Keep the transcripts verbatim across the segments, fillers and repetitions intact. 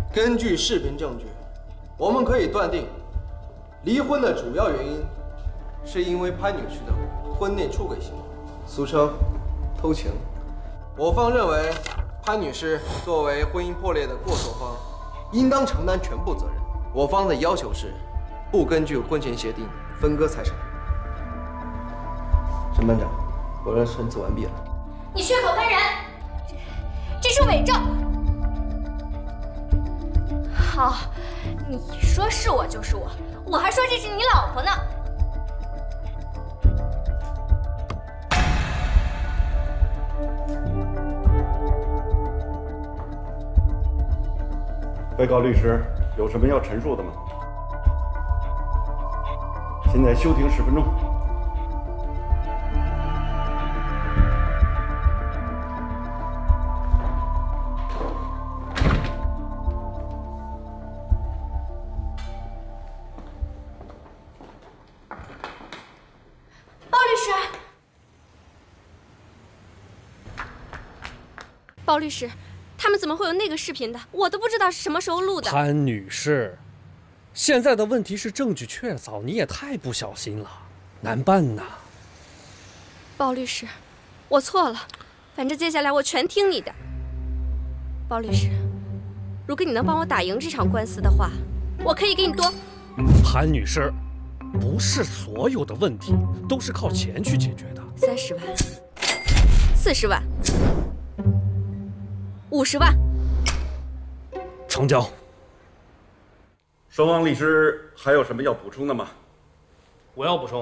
根据视频证据，我们可以断定，离婚的主要原因是因为潘女士的婚内出轨行为，俗称偷情。我方认为，潘女士作为婚姻破裂的过错方，应当承担全部责任。我方的要求是，不根据婚前协定分割财产。沈班长，我的陈词完毕了。 你血口喷人，这是伪证。好，你说是我就是我，我还说这是你老婆呢。 被告律师有什么要陈述的吗？现在休庭十分钟。 包律师，包律师。他们怎么会有那个视频的？我都不知道是什么时候录的。 潘女士，现在的问题是证据确凿，你也太不小心了，难办呐。 包律师，我错了，反正接下来我全听你的。包律师，如果你能帮我打赢这场官司的话，我可以给你多。 潘女士，不是所有的问题都是靠钱去解决的。 三十万，四十万。五十万， 成交。 双方律师还有什么要补充的吗？ 我要补充。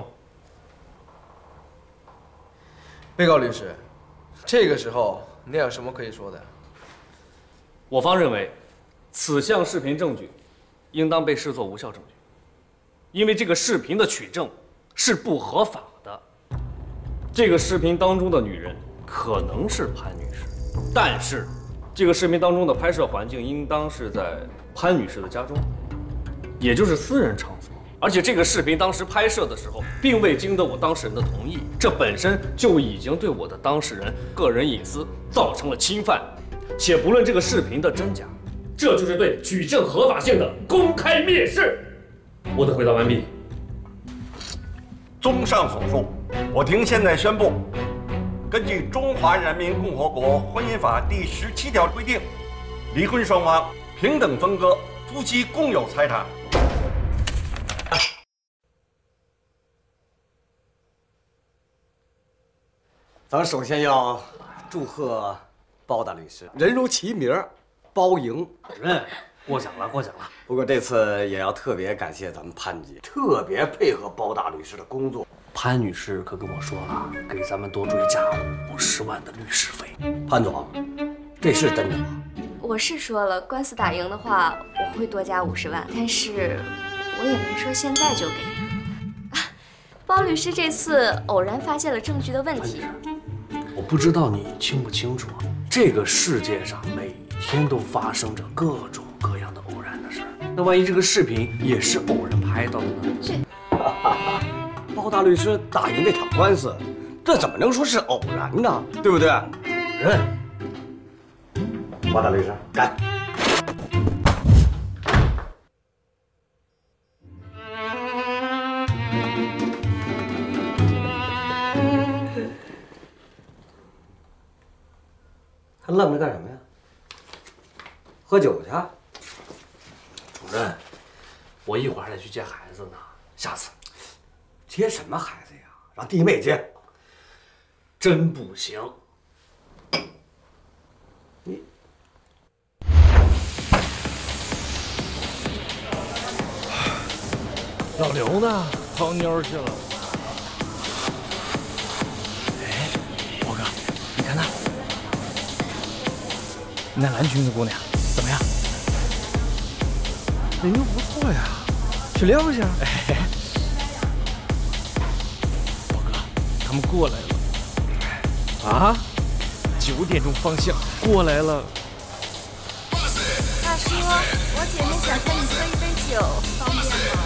被告律师，这个时候你有什么可以说的？ 我方认为，此项视频证据应当被视作无效证据，因为这个视频的取证是不合法的。这个视频当中的女人可能是潘女士，但是。这个视频当中的拍摄环境应当是在潘女士的家中，也就是私人场所。而且这个视频当时拍摄的时候，并未经得我当事人的同意，这本身就已经对我的当事人个人隐私造成了侵犯。且不论这个视频的真假，这就是对举证合法性的公开蔑视。我的回答完毕。 综上所述，我庭现在宣布。根据《中华人民共和国婚姻法》第十七条规定，离婚双方平等分割夫妻共有财产。 咱首先要祝贺包大律师，人如其名，包赢。 主任，过奖了，过奖了。 不过这次也要特别感谢咱们潘姐，特别配合包大律师的工作。 潘女士可跟我说了，给咱们多追加五十万的律师费。 潘总，这是真的吗？ 我是说了，官司打赢的话，我会多加五十万，但是我也没说现在就给。啊，包律师这次偶然发现了证据的问题。 我不知道你清不清楚，这个世界上每天都发生着各种各样的偶然的事儿。那万一这个视频也是偶然拍到的呢？ 这。 包大律师打赢这场官司，这怎么能说是偶然呢？对不对？ 主任， 包大律师，干！还愣着干什么呀？喝酒去。 主任，我一会儿还得去接孩子呢，下次。 接什么孩子呀？让弟妹接。 真不行。 你老刘呢？泡妞去了。哎，包哥，你看那，那蓝裙子姑娘怎么样？那妞不错呀，去撩一下。哎。他们过来了，啊，九点钟方向过来了。 大叔，我姐妹想和你喝一杯酒，方便吗？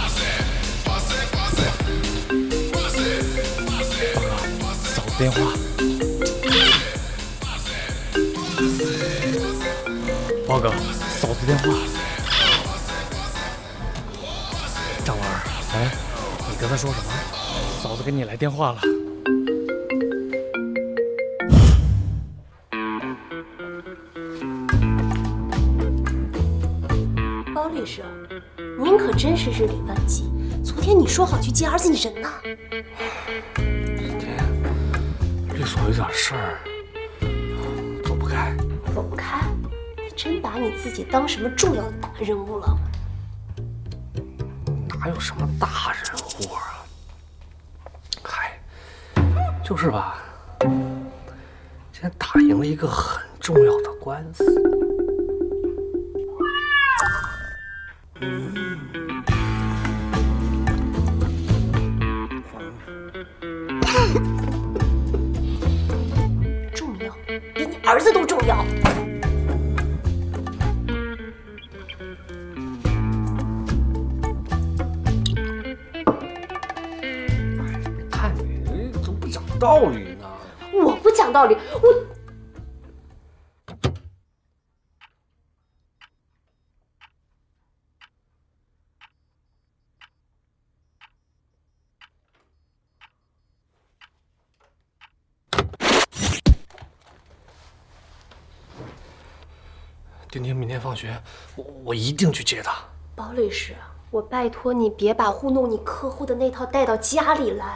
嫂子电话。包哥，嫂子电话。张文，哎，你刚才说什么？嫂子给你来电话了。 包律师，您可真是日理万机。昨天你说好去接儿子，你人呢？ 今天律所有点事儿，走不开。 走不开？你真把你自己当什么重要的大任务了？ 哪有什么大人物啊？嗨，就是吧。今天打赢了一个很重要的官司。嗯。 重要，比你儿子都重要。 看你怎么不讲道理呢？ 我不讲道理，我。 丁丁明天放学，我我一定去接他。 包律师，我拜托你别把糊弄你客户的那套带到家里来。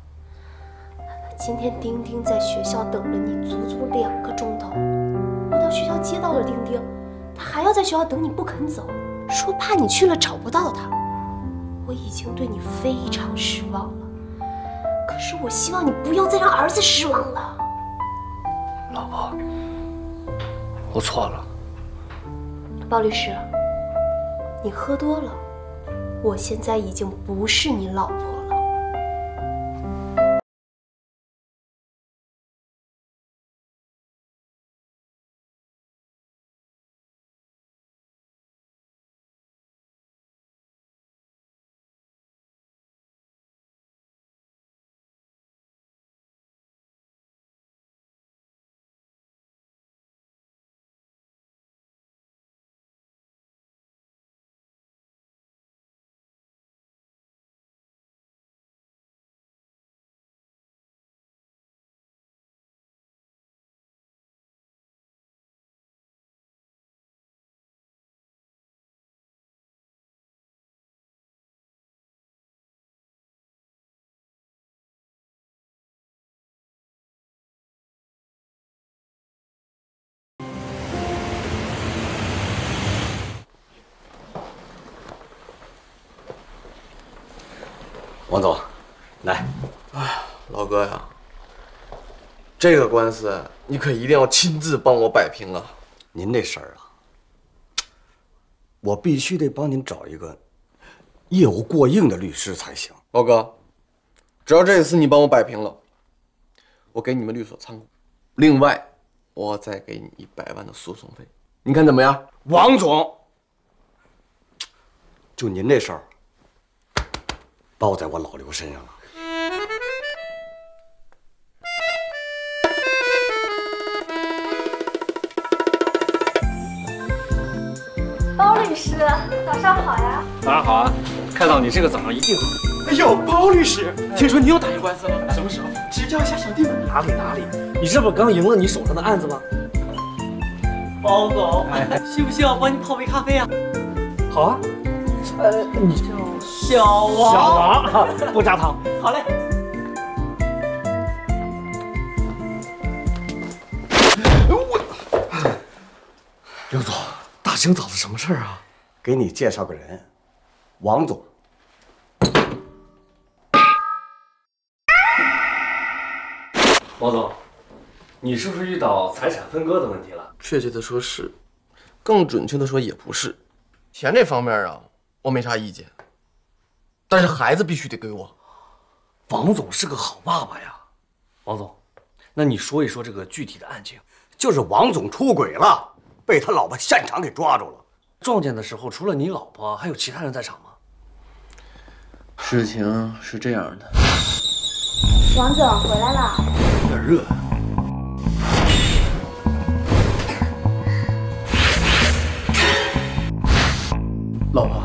今天丁丁在学校等了你足足两个钟头，我到学校接到了丁丁，他还要在学校等你不肯走，说怕你去了找不到他。我已经对你非常失望了，可是我希望你不要再让儿子失望了。 老婆，我错了。 包律师，你喝多了，我现在已经不是你老婆了。 王总，来。 哎，老哥呀，这个官司你可一定要亲自帮我摆平啊！ 您这事儿啊，我必须得帮您找一个业务过硬的律师才行。 老哥，只要这次你帮我摆平了，我给你们律所参股，另外我再给你一百万的诉讼费，你看怎么样？ 王总，就您这事儿，包在我老刘身上了。 包律师，早上好呀！ 早上好啊！看到你这个早上一定好。 哎呦，包律师，听说你又打赢官司了？什么时候？指教一下小弟。哪里哪里？你这不刚赢了你手上的案子吗？ 包总，需不需要帮你泡杯咖啡啊？ 好啊。呃，你叫小王。 小王，不加糖。 好嘞。 刘总，大清早的什么事儿啊？ 给你介绍个人，王总。 王总，你是不是遇到财产分割的问题了？ 确切的说是，更准确的说也不是。钱这方面啊，我没啥意见，但是孩子必须得归我。 王总是个好爸爸呀。王总，那你说一说这个具体的案情。 就是王总出轨了，被他老婆现场给抓住了。 撞见的时候，除了你老婆，还有其他人在场吗？ 事情是这样的， 王总回来了。 有点热。 老婆。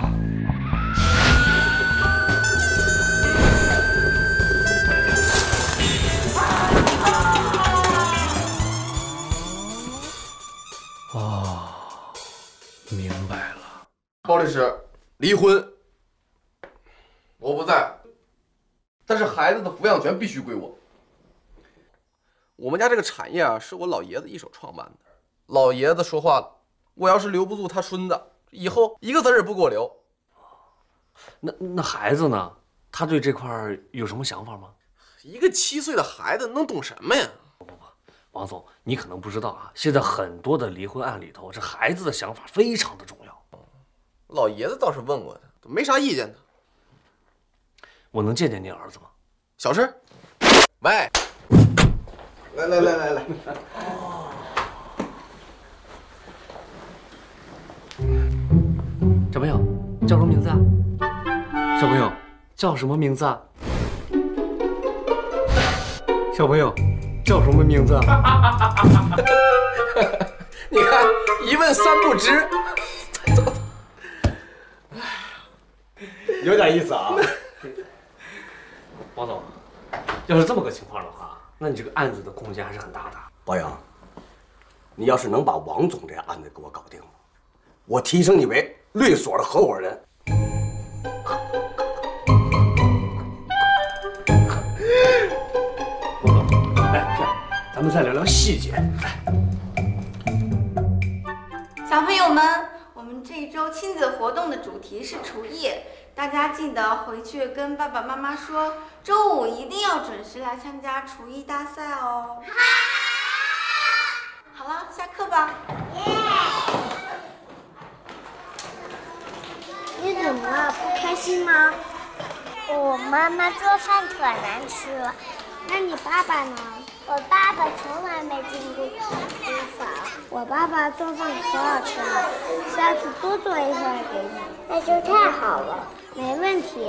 哦，明白了。 包律师，离婚，我不在，但是孩子的抚养权必须归我。我们家这个产业啊，是我老爷子一手创办的。老爷子说话了，我要是留不住他孙子，以后一个子儿也不给我留。 那那孩子呢？他对这块有什么想法吗？ 一个七岁的孩子能懂什么呀？ 不不不，王总，你可能不知道啊，现在很多的离婚案里头，这孩子的想法非常的重要。 老爷子倒是问过他，没啥意见的。 我能见见你儿子吗？ 小事。喂，来来来来来。 小朋友叫什么名字啊？小朋友叫什么名字啊？小朋友叫什么名字啊？ 你看，一问三不知。走走。 有点意思啊。王总，要是这么个情况的话，那你这个案子的空间还是很大的。 包阳，你要是能把王总这案子给我搞定了，我提升你为律所的合伙人。王总，来，这样，咱们再聊聊细节。 小朋友们，我们这周亲子活动的主题是厨艺，大家记得回去跟爸爸妈妈说，周五一定要准时来参加厨艺大赛哦。好了，下课吧。 你怎么了？不开心吗？我妈妈做饭可难吃了。那你爸爸呢？我爸爸从来没进过厨房。我爸爸做饭可好吃了，下次多做一份给你。那就太好了，没问题。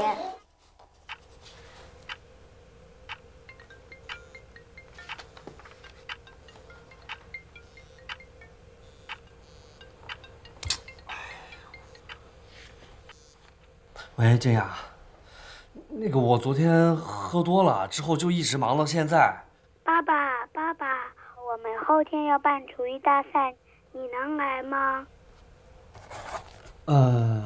喂，建雅，那个我昨天喝多了之后就一直忙到现在。 爸爸，爸爸，我们后天要办厨艺大赛，你能来吗？ 呃，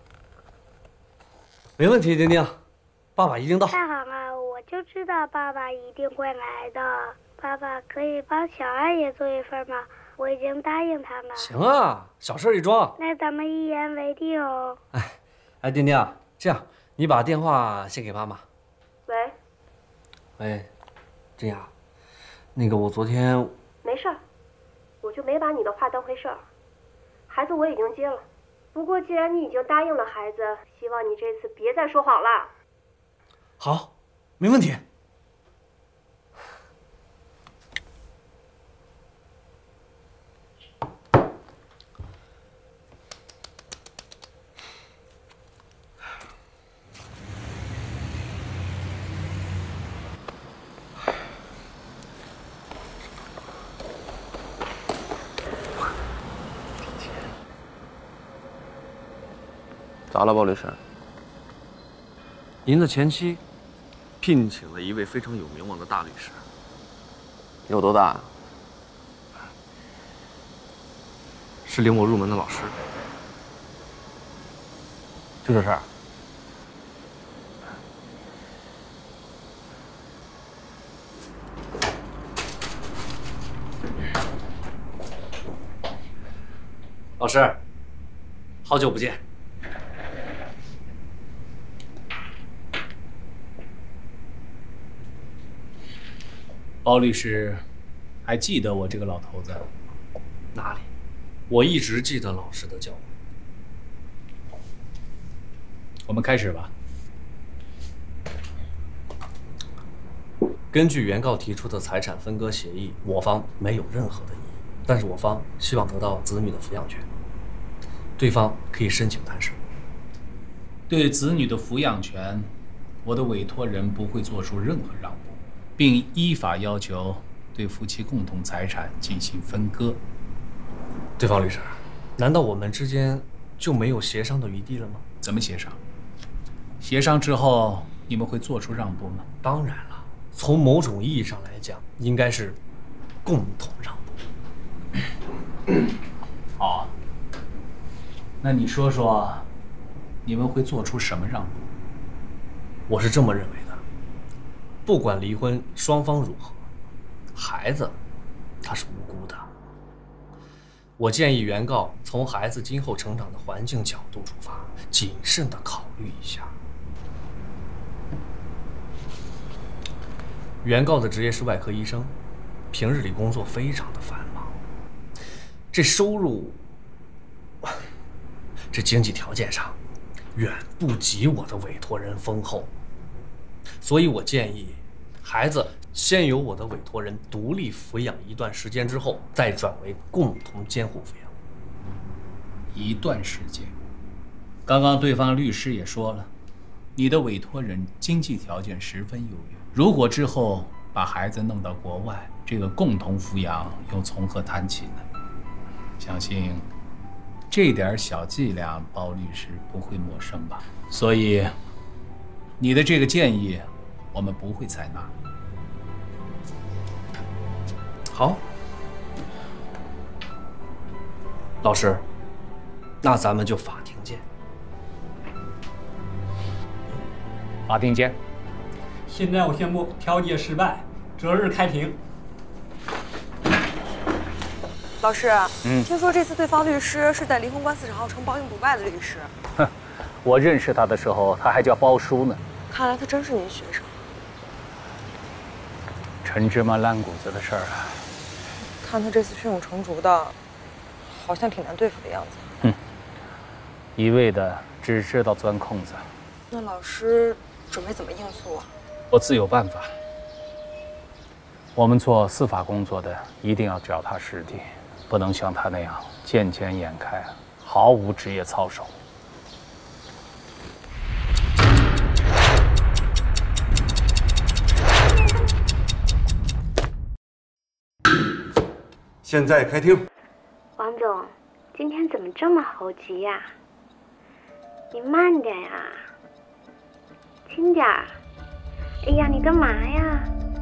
没问题，丁丁，爸爸一定到。 太好了，我就知道爸爸一定会来的。爸爸可以帮小二也做一份吗？我已经答应他了。 行啊，小事一桩。 那咱们一言为定哦。 哎。哎，丁丁，这样，你把电话先给妈妈。 喂， 喂，真雅，那个我昨天没事儿，我就没把你的话当回事儿。孩子我已经接了，不过既然你已经答应了孩子，希望你这次别再说谎了。 好，没问题。 咋了，包律师？ 您的前妻聘请了一位非常有名望的大律师。 有多大？ 是领我入门的老师。就这事儿？老师，好久不见。 包律师，还记得我这个老头子？ 哪里？我一直记得老师的教诲。 我们开始吧。 根据原告提出的财产分割协议，我方没有任何的异议，但是我方希望得到子女的抚养权，对方可以申请探视。 对子女的抚养权，我的委托人不会做出任何让步，并依法要求对夫妻共同财产进行分割。 对方律师，难道我们之间就没有协商的余地了吗？ 怎么协商？协商之后，你们会做出让步吗？ 当然了，从某种意义上来讲，应该是共同让步。 好，那你说说，你们会做出什么让步？ 我是这么认为的，不管离婚双方如何，孩子他是无辜的。我建议原告从孩子今后成长的环境角度出发，谨慎地考虑一下。原告的职业是外科医生，平日里工作非常的繁忙，这收入，这经济条件上，远不及我的委托人丰厚。所以我建议，孩子先由我的委托人独立抚养一段时间之后，再转为共同监护抚养。 一段时间，刚刚对方律师也说了，你的委托人经济条件十分优越。如果之后把孩子弄到国外，这个共同抚养又从何谈起呢？相信这点小伎俩，包律师不会陌生吧？所以，你的这个建议，我们不会采纳。 好，老师，那咱们就法庭见。 法庭见。 现在我宣布调解失败，择日开庭。 老师， 嗯， 听说这次对方律师是在离婚官司上号称包赢不败的律师。 哼，我认识他的时候，他还叫包叔呢。 看来他真是您学生。 陈芝麻烂谷子的事儿啊， 看他这次胸有成竹的，好像挺难对付的样子。 哼，一味的只知道钻空子。 那老师准备怎么应诉啊？ 我自有办法。我们做司法工作的一定要脚踏实地，不能像他那样见钱眼开，毫无职业操守。 现在开庭。 王总，今天怎么这么猴急呀？你慢点呀，轻点儿。哎呀，你干嘛呀？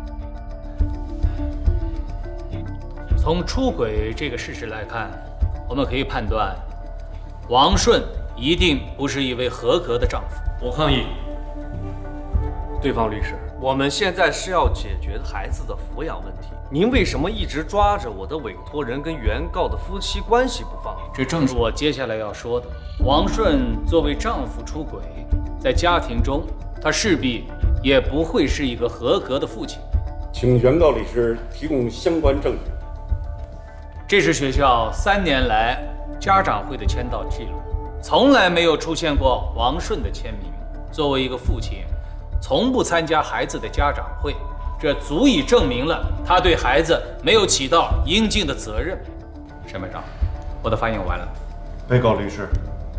从出轨这个事实来看，我们可以判断，王顺一定不是一位合格的丈夫。 我抗议。对方律师，我们现在是要解决孩子的抚养问题，您为什么一直抓着我的委托人跟原告的夫妻关系不放？ 这正是我接下来要说的。王顺作为丈夫出轨，在家庭中，他势必也不会是一个合格的父亲。 请原告律师提供相关证据。 这是学校三年来家长会的签到记录，从来没有出现过王顺的签名。作为一个父亲，从不参加孩子的家长会，这足以证明了他对孩子没有起到应尽的责任。审判长，我的发言完了。 被告律师，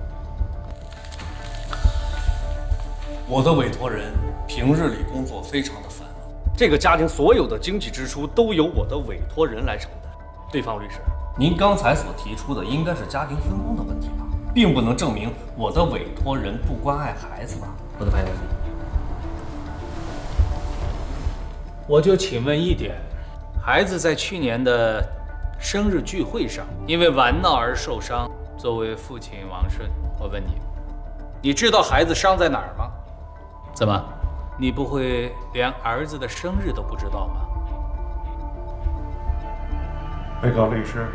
我的委托人平日里工作非常的繁忙，这个家庭所有的经济支出都由我的委托人来承担。对方律师，您刚才所提出的应该是家庭分工的问题吧，并不能证明我的委托人不关爱孩子吧？我的发言完毕。 我就请问一点，孩子在去年的生日聚会上因为玩闹而受伤，作为父亲王顺，我问你，你知道孩子伤在哪儿吗？怎么，你不会连儿子的生日都不知道吗？ 被告律师，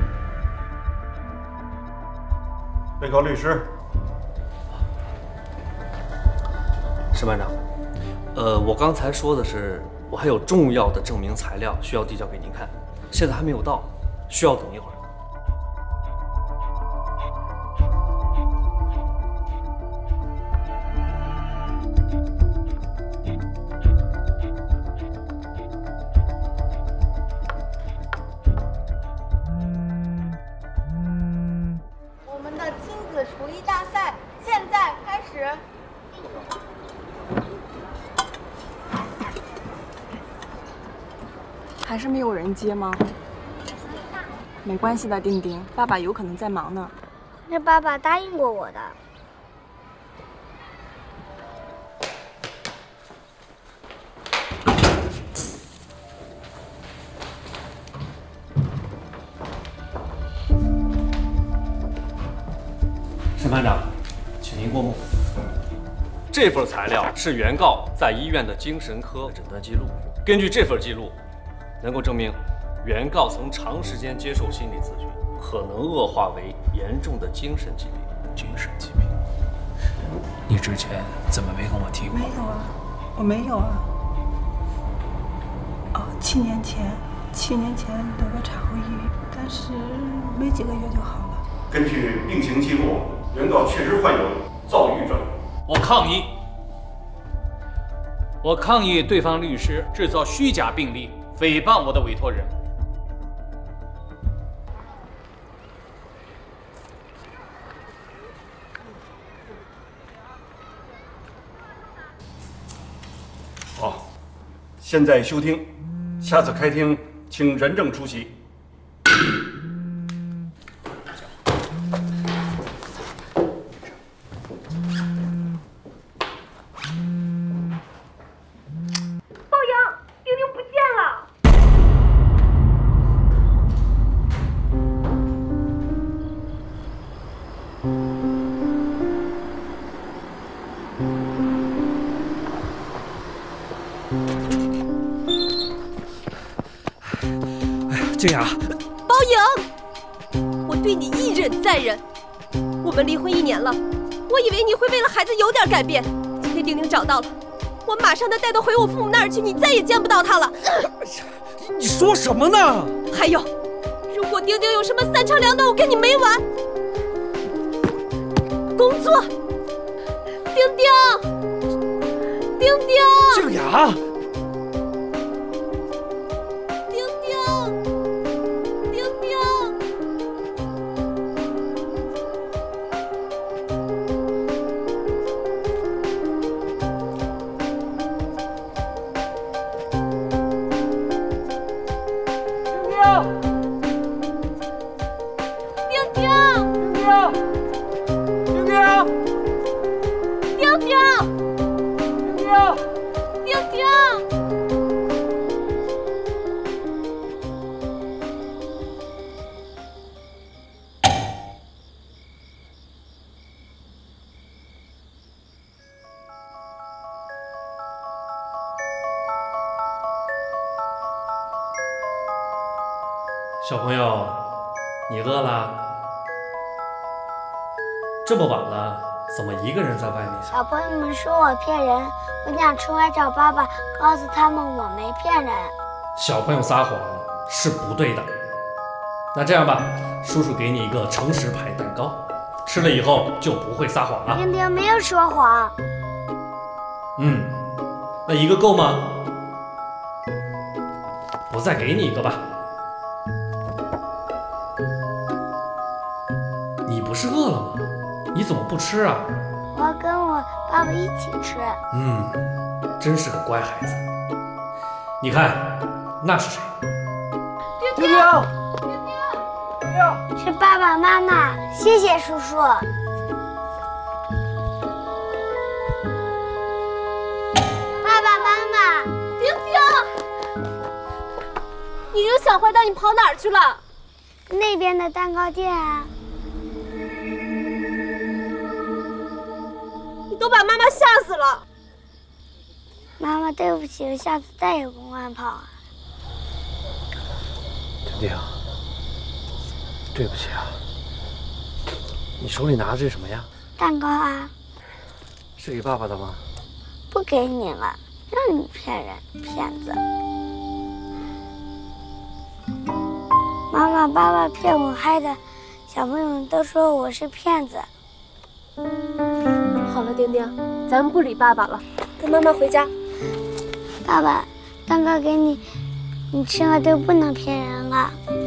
被告律师， 审判长，呃，我刚才说的是，我还有重要的证明材料需要递交给您看，现在还没有到，需要等一会儿。 还是没有人接吗？没关系的，丁丁，爸爸有可能在忙呢。 是爸爸答应过我的。 审判长，请您过目。这份材料是原告在医院的精神科诊断记录。根据这份记录，能够证明原告曾长时间接受心理咨询，可能恶化为严重的精神疾病。 精神疾病？你之前怎么没跟我提过？ 没有啊，我没有啊。哦，七年前，七年前得过产后抑郁，但是没几个月就好了。 根据病情记录，原告确实患有躁郁症。 我抗议！我抗议对方律师制造虚假病历，诽谤我的委托人。 好，现在休庭，下次开庭请人证出席。 静雅， 包莹，我对你一忍再忍。我们离婚一年了，我以为你会为了孩子有点改变。今天丁丁找到了，我马上就带他回我父母那儿去，你再也见不到他了。 你说什么呢？ 还有，如果丁丁有什么三长两短，我跟你没完。工作，丁丁，丁丁， 静雅。 小朋友，你饿了？这么晚了，怎么一个人在外面？ 小朋友们说我骗人，我想出来找爸爸，告诉他们我没骗人。 小朋友撒谎是不对的。那这样吧，叔叔给你一个诚实牌蛋糕，吃了以后就不会撒谎了。 丁丁没有说谎。 嗯，那一个够吗？我再给你一个吧。你不是饿了吗？你怎么不吃啊？ 我要跟我爸爸一起吃。 嗯，真是个乖孩子。你看，那是谁？ 丁丁，丁丁，是爸爸妈妈，谢谢叔叔。爸爸妈妈， 丁丁，你扔小坏蛋，你跑哪儿去了？ 那边的蛋糕店啊。 都把妈妈吓死了。 妈妈，对不起，我下次再也不乱跑啊。 丁丁，对不起啊。你手里拿的是什么呀？ 蛋糕啊。 是给爸爸的吗？ 不给你了，让你骗人，骗子。妈妈，爸爸骗我害的，小朋友们都说我是骗子。 好了，丁丁，咱们不理爸爸了，跟妈妈回家。 爸爸，蛋糕给你，你吃了就不能骗人了。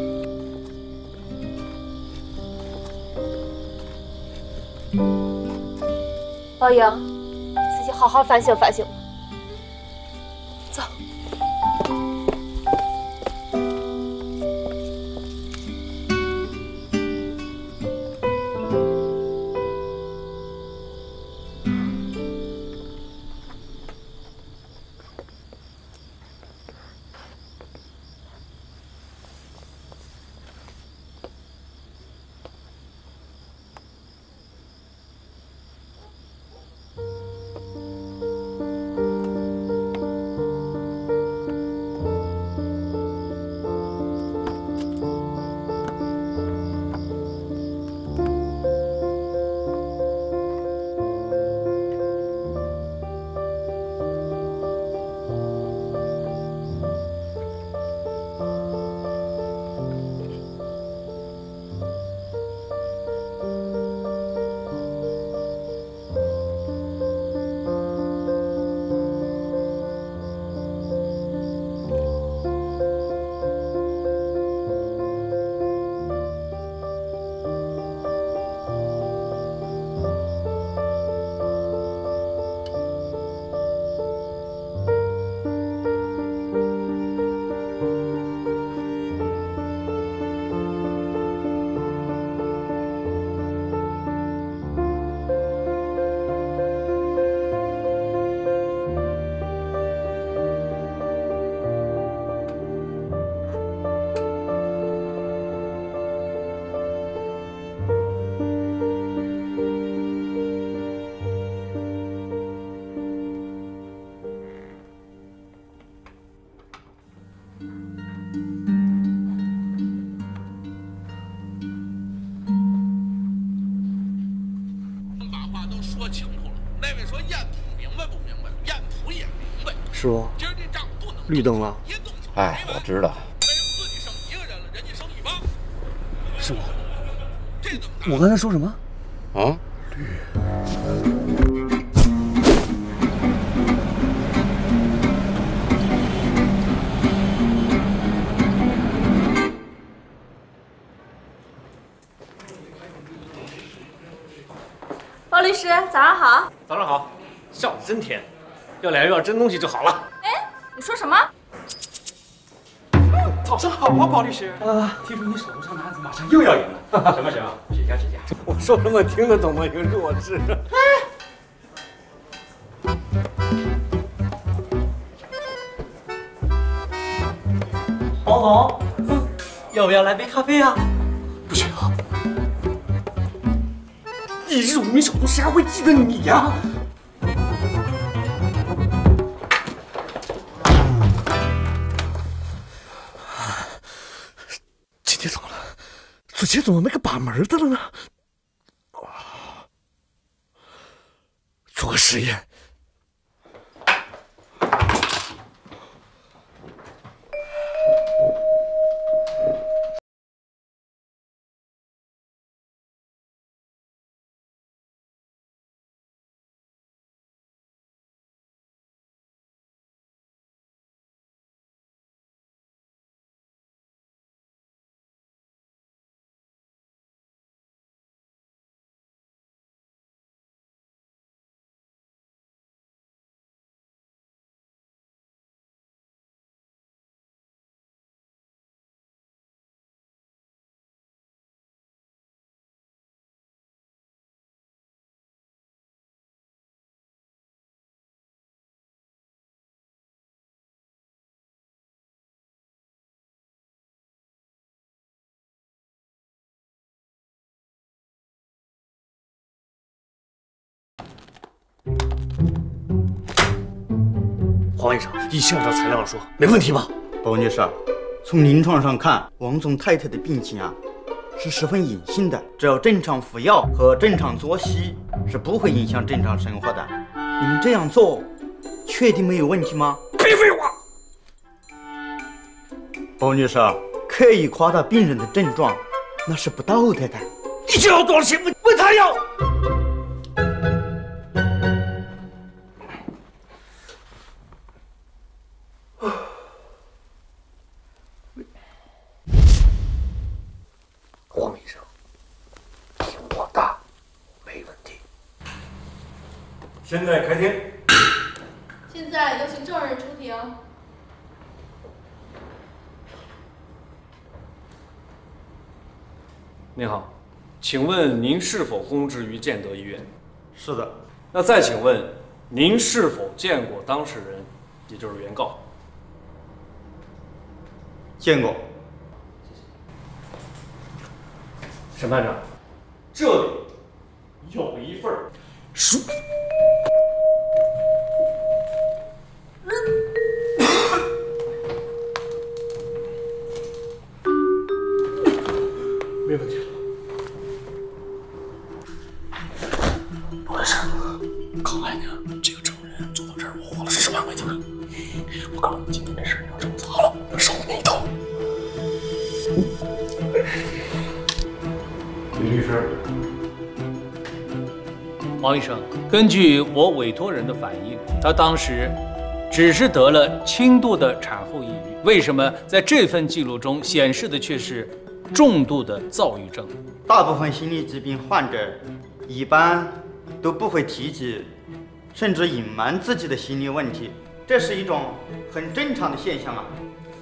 包莹，你自己好好反省反省吧。走。 把话都说清楚了。那位说燕普明白不明白？燕普也明白。 师傅，绿灯了。 哎，我知道。 师傅，我刚才说什么？ 啊？ 绿。 包律师，早上好。 早上好，笑得真甜。要俩又要真东西就好了。 哎，你说什么？ 早上好啊，包律师。啊，听说你手头上的案子马上又要赢了。行不行？指甲指甲。 我说什么听得懂吗？一个弱智。 包总，要不要来杯咖啡啊？ 不行啊。一日无名小卒，谁还会记得你呀？今天怎么了？子杰怎么没个把门的了呢？做个实验。 黄医生，以现在的材料说，没问题吧？ 包女士，从临床上看，王总太太的病情啊，是十分隐性的，只要正常服药和正常作息，是不会影响正常生活的。你们这样做，确定没有问题吗？ 别废话！ 包女士，刻意夸大病人的症状，那是不道德的。 你知道多少钱？问问他要。 黄医生，听我的，没问题。 现在开庭。 现在有请证人出庭。 您好，请问您是否供职于建德医院？ 是的。 那再请问，您是否见过当事人，也就是原告？ 见过。 审判长，这里有一份书。 没问题了。罗医生，告诉你，这个证人做到这儿，我花了十万块钱。我告诉你，今天这事儿要这么砸了，我少你一头。 李律师， 王医生，根据我委托人的反映，他当时只是得了轻度的产后抑郁，为什么在这份记录中显示的却是重度的躁郁症？ 大部分心理疾病患者一般都不会提及，甚至隐瞒自己的心理问题，这是一种很正常的现象啊。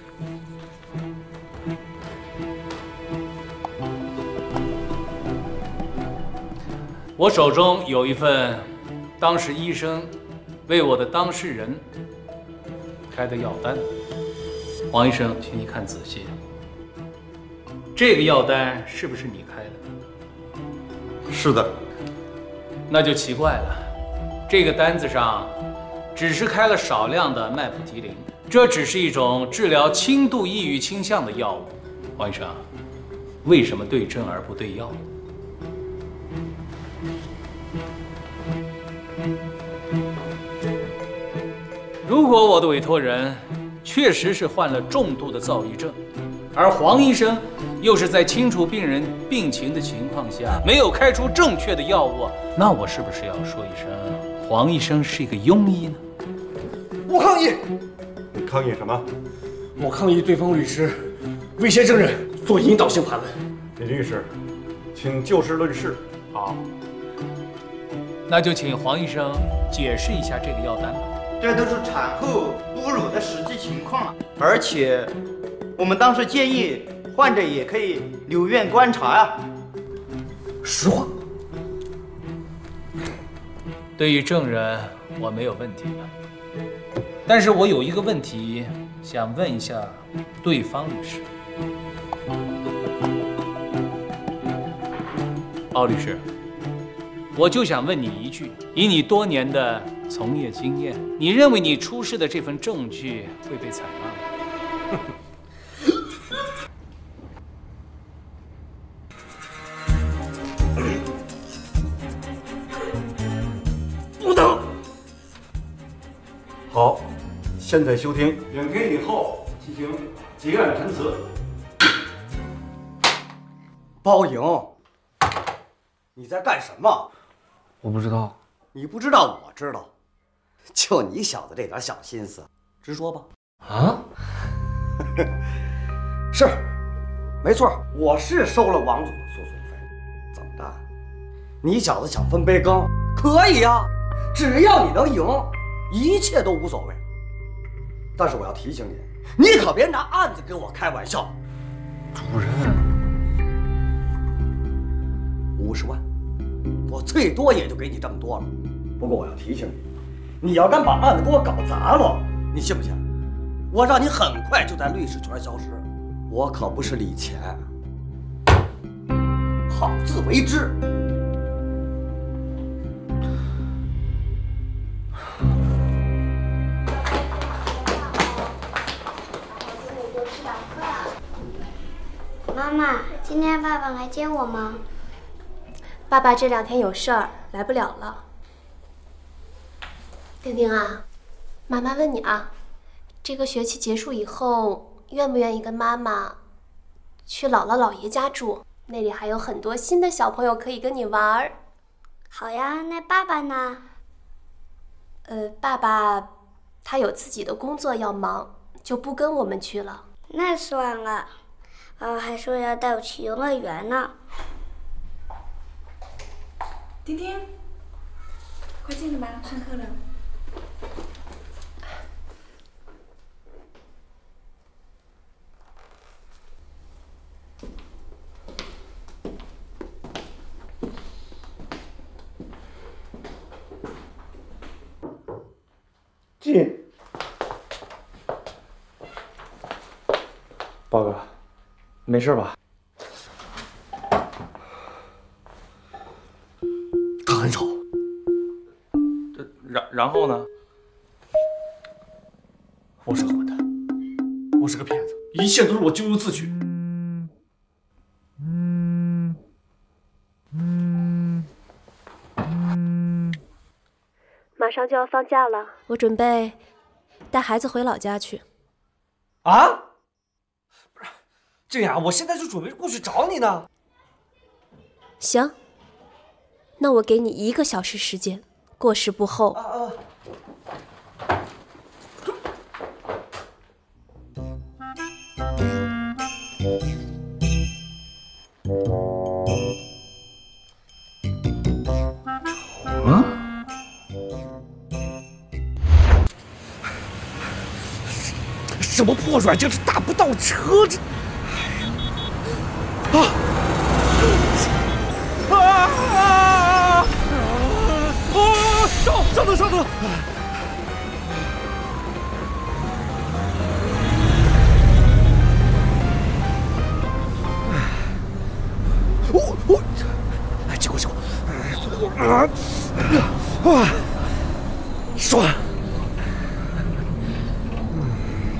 我手中有一份当时医生为我的当事人开的药单，王医生，请你看仔细，这个药单是不是你开的？ 是的。 那就奇怪了，这个单子上只是开了少量的麦普提林， 这只是一种治疗轻度抑郁倾向的药物。黄医生，为什么对症而不对药？如果我的委托人确实是患了重度的躁郁症，而黄医生又是在清楚病人病情的情况下没有开出正确的药物，那我是不是要说一声黄医生是一个庸医呢？ 我抗议！ 你抗议什么？ 我抗议对方律师威胁证人做引导性盘问。 李律师，请就事论事。 好，那就请黄医生解释一下这个药单吧。 这都是产后哺乳的实际情况，而且我们当时建议患者也可以留院观察呀。 实话。 对于证人，我没有问题了，但是我有一个问题想问一下对方律师。奥律师，我就想问你一句：以你多年的从业经验，你认为你出示的这份证据会被采纳吗？ 不能。 好，现在休庭，两天以后进行结案陈词。 包莹，你在干什么？ 我不知道。 你不知道，我知道。就你小子这点小心思，直说吧。 啊？ 是，没错，我是收了王总的诉讼费。怎么的？你小子想分杯羹？可以呀，只要你能赢，一切都无所谓。但是我要提醒你，你可别拿案子跟我开玩笑。 主任， 五十万，我最多也就给你这么多了。不过我要提醒你，你要敢把案子给我搞砸了，你信不信？我让你很快就在律师圈消失。我可不是李钱，好自为之。 妈妈，今天爸爸来接我吗？ 爸爸这两天有事儿，来不了了。丁丁啊，妈妈问你啊，这个学期结束以后，愿不愿意跟妈妈去姥姥姥爷家住？那里还有很多新的小朋友可以跟你玩儿。 好呀，那爸爸呢？ 呃，爸爸他有自己的工作要忙，就不跟我们去了。 那算了，爸爸还说要带我去游乐园呢。 丁丁，快进来吧，上课了。 进。豹哥，没事吧？ 他很丑。 这然然后呢？ 我是个混蛋，我是个骗子，一切都是我咎由自取。 马上就要放假了，我准备带孩子回老家去。 啊？不是，这样，我现在就准备过去找你呢。 行，那我给你一个小时时间，过时不候。 啊啊！ 啊？ 什么破软件是打不到车？这啊啊啊！啊！稍稍等，稍等。我我，哎，结果结果，啊啊！爽。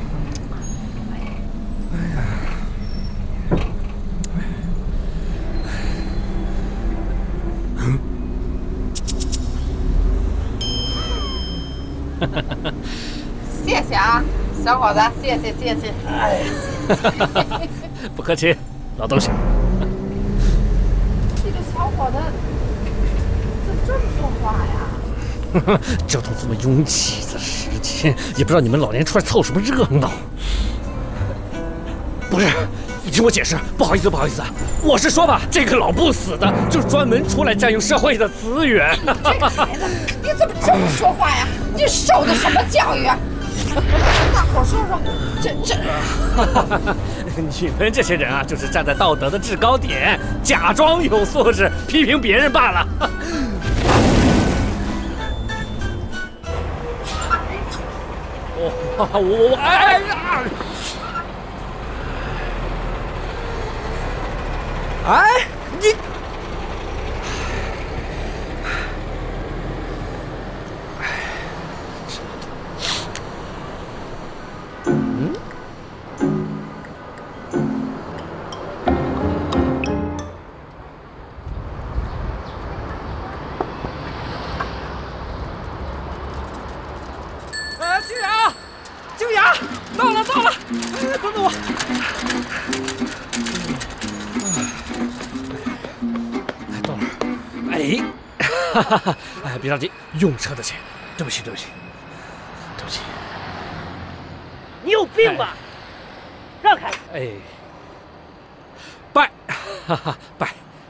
小伙子，谢谢谢谢。哎， 不客气，老东西。 这个小伙子怎么这么说话呀？ 这都这么拥挤的时间，也不知道你们老年出来凑什么热闹。不是，你听我解释，不好意思不好意思，我是说吧，这个老不死的，就是专门出来占用社会的资源。 这个孩子，你怎么这么说话呀？你受的什么教育啊？大伙说说，这这…… 你们这些人啊，就是站在道德的制高点，假装有素质，批评别人罢了。我我我哎呀！哎，你。嗯。呃，静雅，静雅，到了到了，等等我。到了。哎，哈哈哈！哎，别着急，用车的钱。对不起，对不起，对不起。 你有病吧？让开！ 哎，拜，哈哈，拜。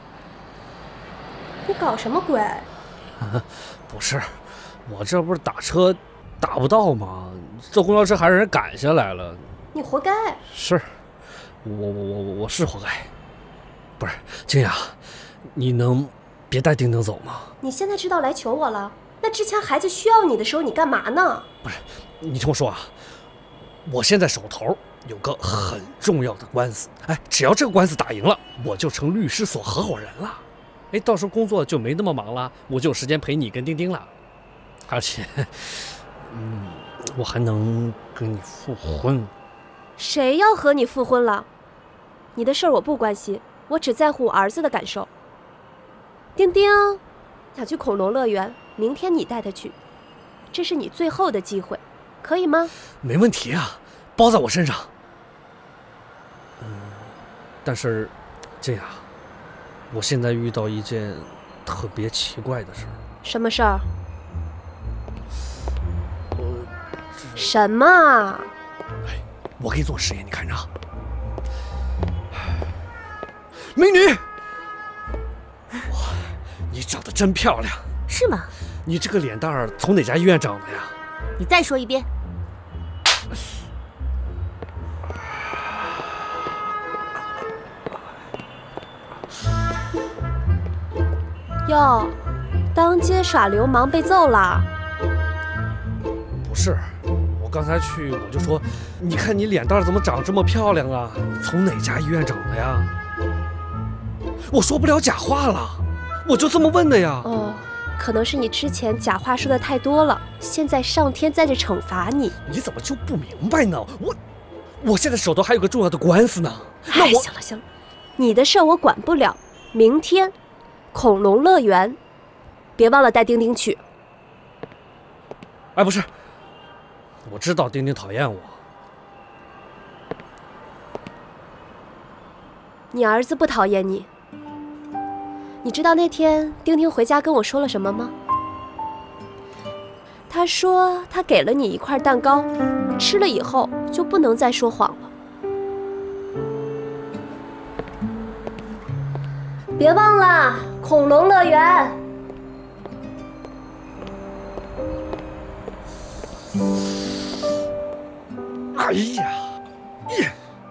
你搞什么鬼？ 不是，我这不是打车打不到吗？坐公交车还让人赶下来了。 你活该。 是，我我我我我是活该。不是，静雅，你能别带丁丁走吗？ 你现在知道来求我了？那之前孩子需要你的时候，你干嘛呢？ 不是，你听我说啊，我现在手头有个很重要的官司，哎，只要这个官司打赢了，我就成律师所合伙人了。哎，到时候工作就没那么忙了，我就有时间陪你跟丁丁了。而且，嗯，我还能跟你复婚。 谁要和你复婚了？你的事儿我不关心，我只在乎我儿子的感受。丁丁想去恐龙乐园，明天你带他去，这是你最后的机会，可以吗？ 没问题啊，包在我身上。嗯，但是，静雅，我现在遇到一件特别奇怪的事儿。 什么事儿？什么啊？ 哎，我可以做实验，你看着。美女，哇，你长得真漂亮。 是吗？ 你这个脸蛋儿从哪家医院长的呀？ 你再说一遍。 哟，当街耍流氓被揍了？ 不是，我刚才去我就说，你看你脸蛋儿怎么长这么漂亮啊？从哪家医院长的呀？我说不了假话了，我就这么问的呀。 哦，可能是你之前假话说的太多了，现在上天在这惩罚你。 你怎么就不明白呢？我，我现在手头还有个重要的官司呢。那我行了行了，你的事我管不了。明天，恐龙乐园，别忘了带丁丁去。 哎，不是，我知道丁丁讨厌我。 你儿子不讨厌你。你知道那天丁丁回家跟我说了什么吗？他说他给了你一块蛋糕，吃了以后就不能再说谎了。别忘了恐龙乐园。 哎呀，耶！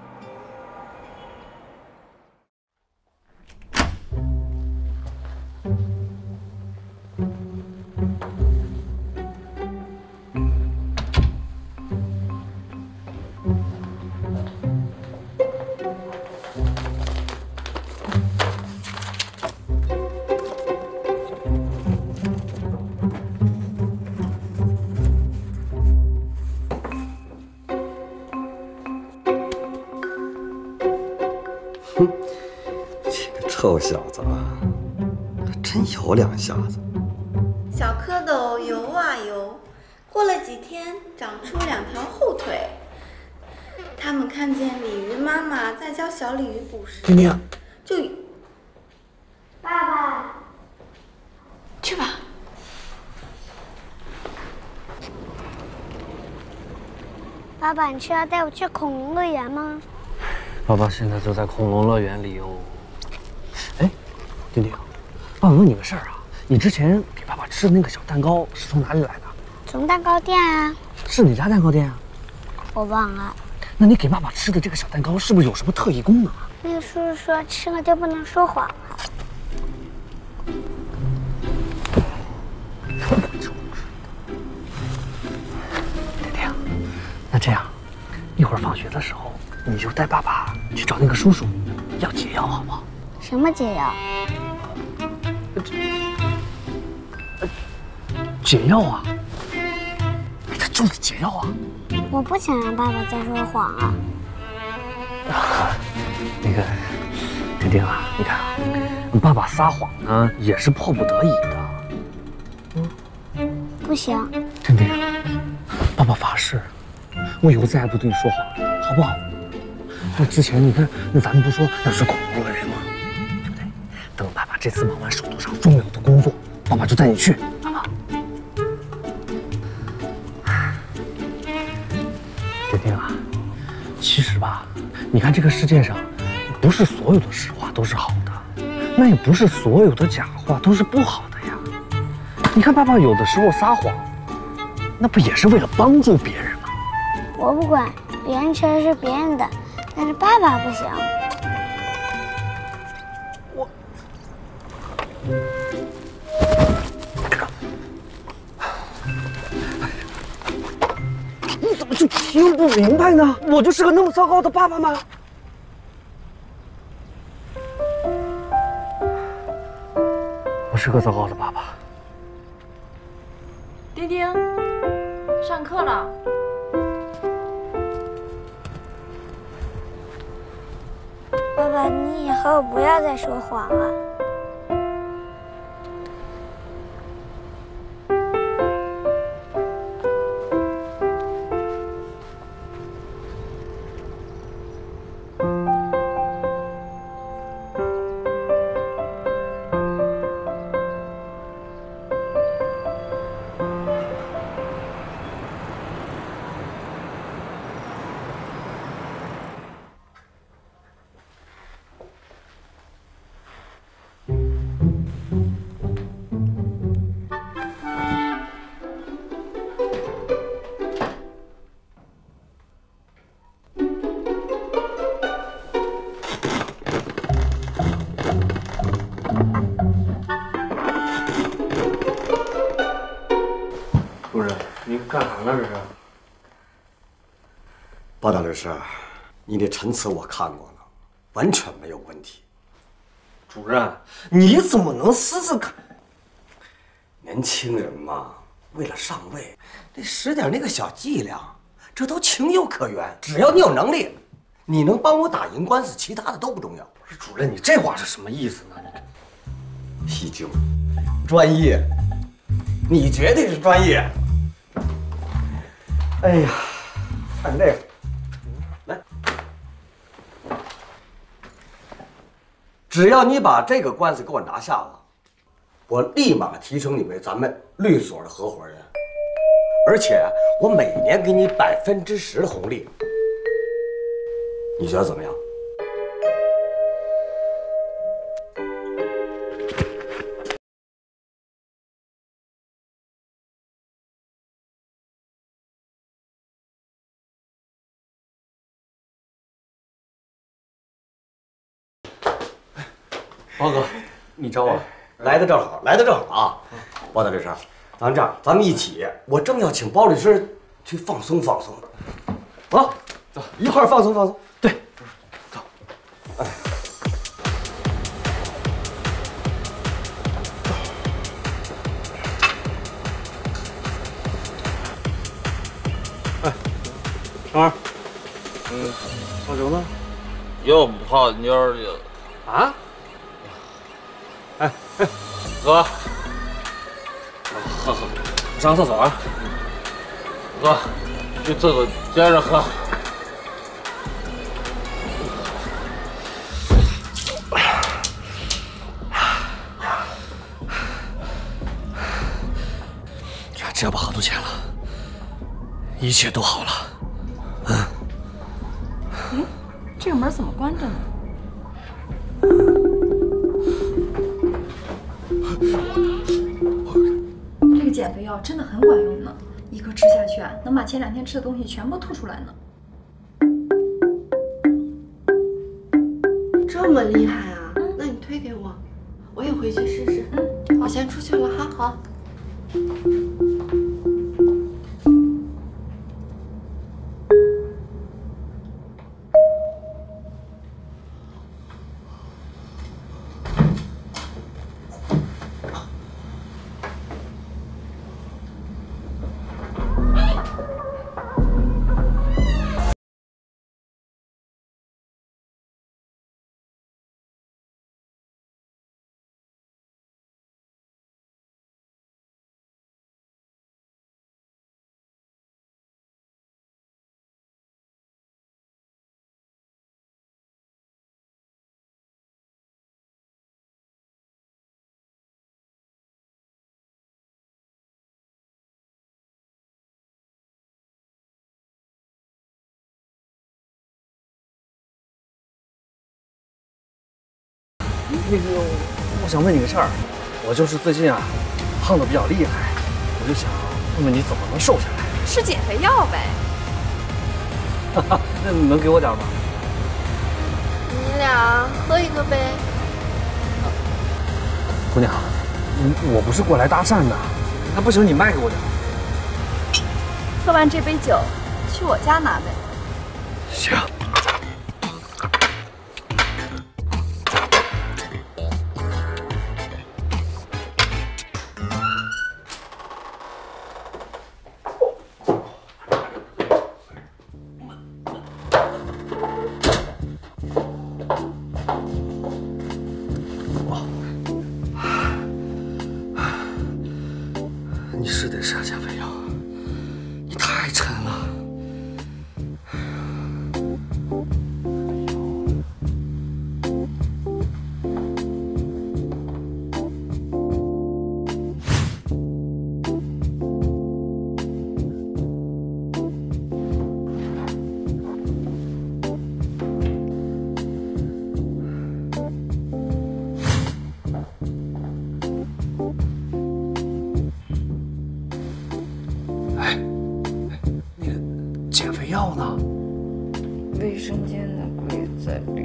臭小子啊，还真有两下子。 小蝌蚪游啊游，过了几天长出两条后腿， 看见鲤鱼妈妈在教小鲤鱼捕食， 丁丁， 就爸爸， 去吧。 爸爸，你是要带我去恐龙乐园吗？ 爸爸现在就在恐龙乐园里哦。哎，丁丁，爸爸问你个事儿啊，你之前给爸爸吃的那个小蛋糕是从哪里来的？ 从蛋糕店啊。 是哪家蛋糕店啊？ 我忘了。 那你给爸爸吃的这个小蛋糕是不是有什么特异功能啊？ 那个叔叔说吃了就不能说谎了。 丁丁，那这样，一会儿放学的时候，你就带爸爸去找那个叔叔要解药，好不好？ 什么解药？ 解药啊！这就是解药啊！ 我不想让爸爸再说谎啊！ 那个丁丁啊，你看，爸爸撒谎呢也是迫不得已的。 不行。 丁丁，爸爸发誓，我以后再也不对你说谎了，好不好？那之前你看，那咱们不说要去恐龙乐园吗？对不对？等爸爸这次忙完手头上重要的工作，爸爸就带你去，好不好？丁丁啊，其实吧，你看这个世界上，不是所有的实话都是好的，那也不是所有的假话都是不好的呀。你看爸爸有的时候撒谎，那不也是为了帮助别人吗？ 我不管，别人吃的是别人的，但是爸爸不行。 我。你怎么就听不明白呢？我就是个那么糟糕的爸爸吗？我是个糟糕的爸爸。 丁丁，上课了。 爸爸，你以后不要再说谎了。 主任，您干啥呢？这是？ 包大律师，你的陈词我看过了，完全没有问题。 主任，你怎么能私自看？ 年轻人嘛，为了上位，得使点那个小伎俩，这都情有可原。只要你有能力，你能帮我打赢官司，其他的都不重要。 不是主任，你这话是什么意思呢？ 你西京，专业，你绝对是专业。哎呀，看这个，来，只要你把这个官司给我拿下了，我立马提升你为咱们律所的合伙人，而且我每年给你百分之十的红利，你觉得怎么样？ 包哥，你找我， 来的正好，来的正好啊！包大律师，咱这样，咱们一起，我正要请包律师去放松放松，啊，走，一块儿放松放松。对，走，哎， 哎，成儿，嗯，泡酒呢？ 又泡妞去了啊？哎哎，哥，喝喝，上厕所啊。 哥，去厕所接着喝。 只要把合同签了，一切都好了。嗯。 哎，这个门怎么关着呢？这个减肥药真的很管用呢，一颗吃下去啊，能把前两天吃的东西全部吐出来呢。 这么厉害啊？嗯、那你推给我，我也回去试试。嗯，我先出去了哈。好。 那个，我想问你个事儿，我就是最近啊，胖的比较厉害，我就想问问你怎么能瘦下来？ 吃减肥药呗。 哈哈，那你能给我点吗？ 你俩喝一个呗。 姑娘，你我不是过来搭讪的，那不行，你卖给我点。 喝完这杯酒，去我家拿呗。 行。你是得吃减肥药，你太沉了。药呢？ 卫生间的柜子里。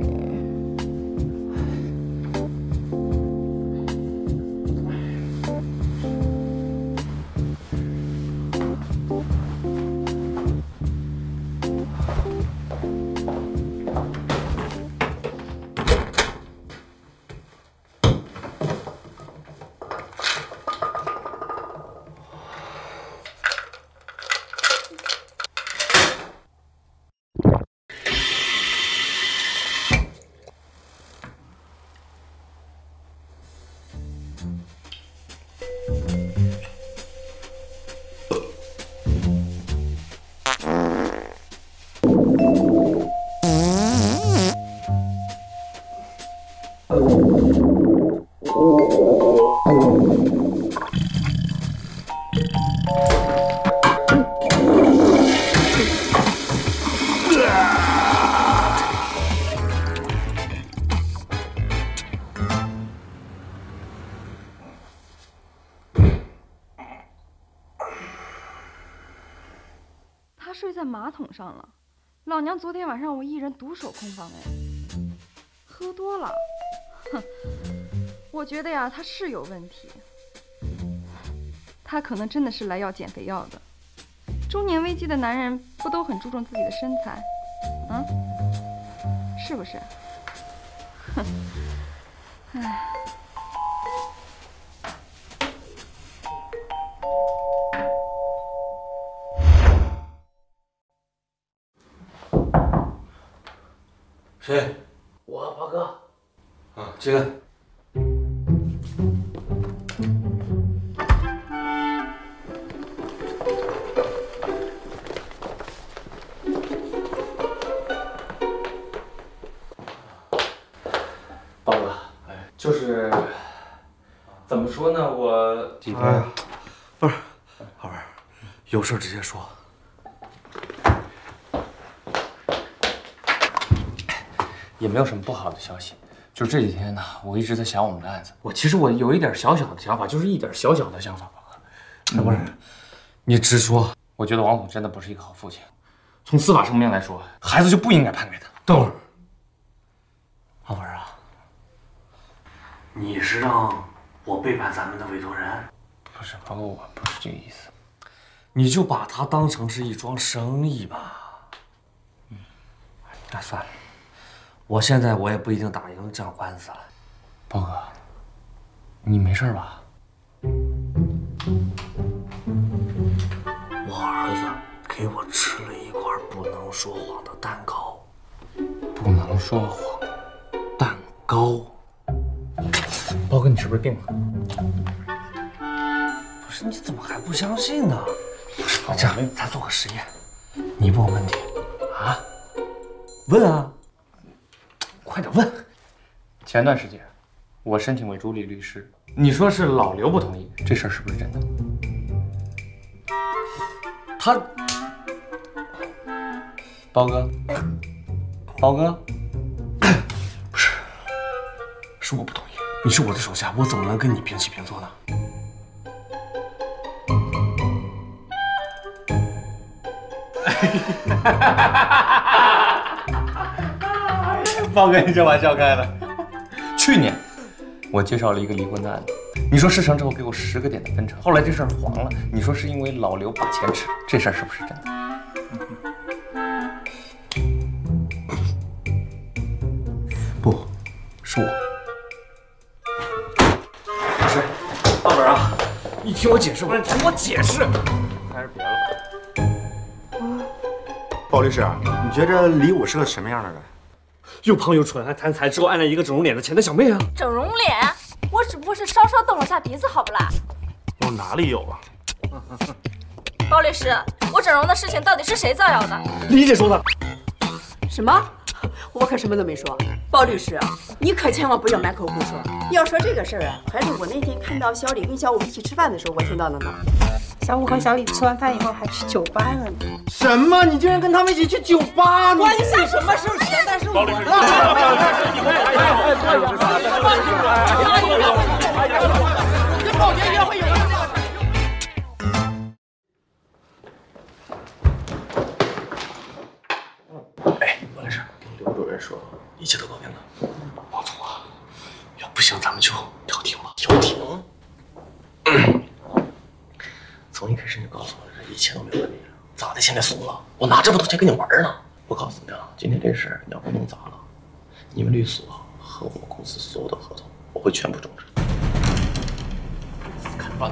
他睡在马桶上了，老娘昨天晚上我一人独守空房哎，喝多了，哼，我觉得呀他是有问题，他可能真的是来要减肥药的。中年危机的男人不都很注重自己的身材，嗯，是不是？哼，唉。 谁？ 我宝哥。 啊，进来。 宝哥，哎，就是怎么说呢，我哎呀，不是，好玩。 有事直接说。 也没有什么不好的消息，就是这几天呢，我一直在想我们的案子。我其实我有一点小小的想法，就是一点小小的想法，宝哥。不是，你直说。我觉得王总真的不是一个好父亲。从司法层面来说，孩子就不应该判给他。 等会儿，阿文啊，你是让我背叛咱们的委托人？ 不是，宝哥，我不是这个意思。 你就把它当成是一桩生意吧。 嗯， 那算了，我现在我也不一定打赢这场官司了。 宝哥，你没事吧？ 我儿子给我吃了一块不能说谎的蛋糕。 不能说谎蛋糕。 宝哥，你是不是病了？ 不是，你怎么还不相信呢？这样，咱做个实验，你问我问题啊？问啊！快点问。 前段时间，我申请为朱莉律师，你说是老刘不同意，这事儿是不是真的？ 他， 包哥，包哥， 不是，是我不同意。你是我的手下，我怎么能跟你平起平坐呢？ 包哥，你这玩笑开的。去年我介绍了一个离婚的案子，你说事成之后给我十个点的分成，后来这事儿黄了，你说是因为老刘把钱吃，这事儿是不是真的？ 不，是我。不是，大本啊，你听我解释，不是，你听我解释。 还是别了吧。 鲍律师，你觉着李武是个什么样的人？ 又胖又蠢，还贪财，之后暗恋一个整容脸的潜在小妹啊！ 整容脸？我只不过是稍稍动了下鼻子，好不啦？ 我哪里有啊？ 包律师，我整容的事情到底是谁造谣的？ 李姐说的。 什么？我可什么都没说。包律师，你可千万不要满口胡说。要说这个事儿啊，还是我那天看到小李跟小武一起吃饭的时候，我听到的呢。 小武和小李吃完饭以后还去酒吧了呢。 什么？你竟然跟他们一起去酒吧？ 关系什么事？钱但是我的。跟保洁约会有关。 哎，包律师，刘主任说一切都搞定了。王总啊，要不行咱们就调停吧。调停？嗯。从一开始你就告诉我这一切都没有问题了，咋的？现在怂了？我拿这么多钱跟你玩呢？我告诉你啊，今天这事儿你要不弄砸了，你们律所和我们公司所有的合同，我会全部终止。看着办。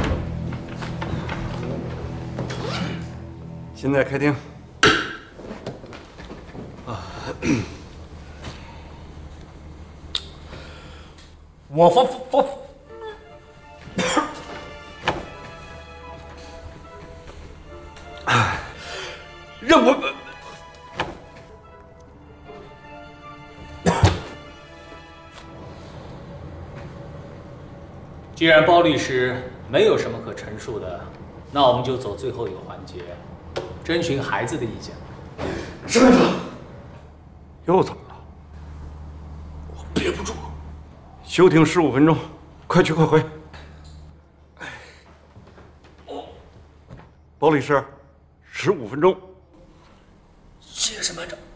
现在开庭。 啊，我发发。让我们既然包律师没有什么可陈述的，那我们就走最后一个环节，征询孩子的意见。 石班长，又怎么了？ 我憋不住。 休庭十五分钟，快去快回。包律师，十五分钟。 谢谢审判长。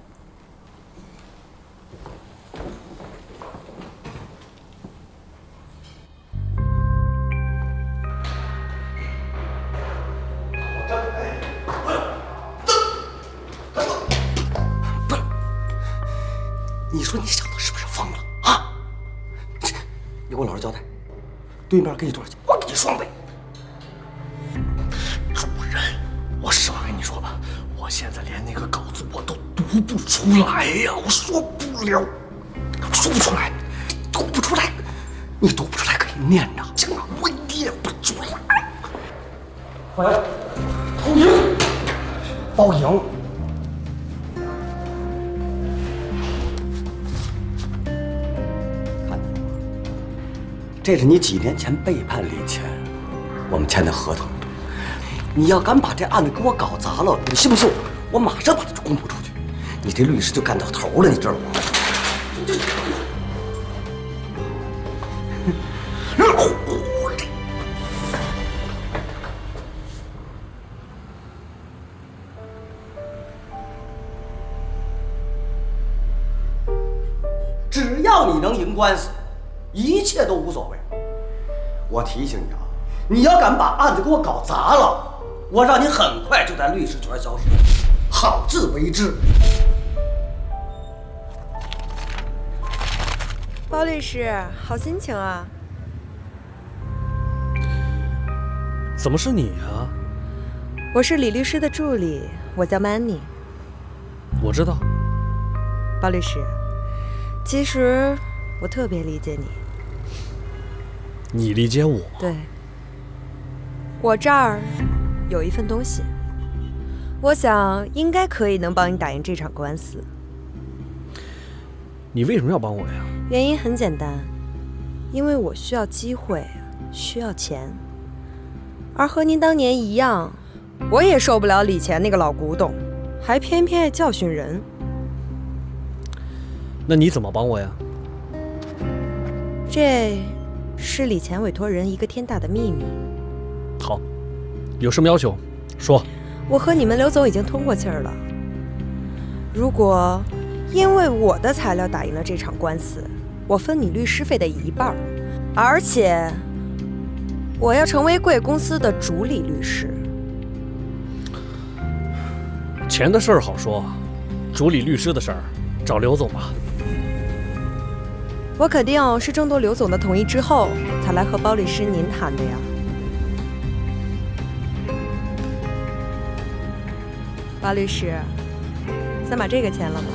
你说你小子是不是疯了啊？ 你给我老实交代，对面给你多少钱？ 我给你双倍。主任，我实话跟你说吧。我现在连那个稿子我都读不出来呀，我说不了，说不出来，读不出来。你读不出来可以念着，行吗？我念不出来。 喂，包赢，包赢。看见了吗？这是你几年前背叛李乾，我们签的合同。 你要敢把这案子给我搞砸了，你信不信我马上把它公布出去？你这律师就干到头了，你知道吗？老狐狸！只要你能赢官司，一切都无所谓。我提醒你啊，你要敢把案子给我搞砸了，我让你很快就在律师圈消失，好自为之。 包律师，好心情啊！ 怎么是你啊？ 我是李律师的助理，我叫 Manny。 我知道。 包律师，其实我特别理解你。 你理解我？ 对。我这儿有一份东西，我想应该可以能帮你打赢这场官司。 你为什么要帮我呀？ 原因很简单，因为我需要机会，需要钱。而和您当年一样，我也受不了李前那个老古董，还偏偏爱教训人。 那你怎么帮我呀？ 这是李前委托人一个天大的秘密。 好，有什么要求说。 我和你们刘总已经通过气儿了。如果因为我的材料打赢了这场官司，我分你律师费的一半，而且我要成为贵公司的主理律师。 钱的事儿好说，主理律师的事儿找刘总吧。 我肯定是征得刘总的同意之后才来和包律师您谈的呀。包律师，先把这个签了吧。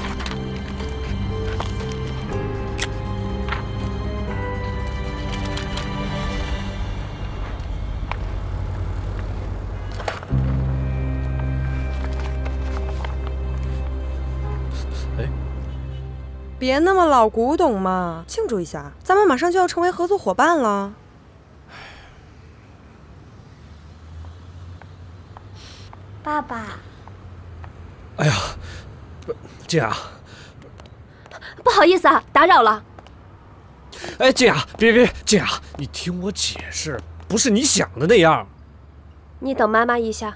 别那么老古董嘛，庆祝一下，咱们马上就要成为合作伙伴了。 爸爸。 哎呀，静雅， 不好意思啊，打扰了。 哎，静雅，别别，静雅，你听我解释，不是你想的那样。 你等妈妈一下。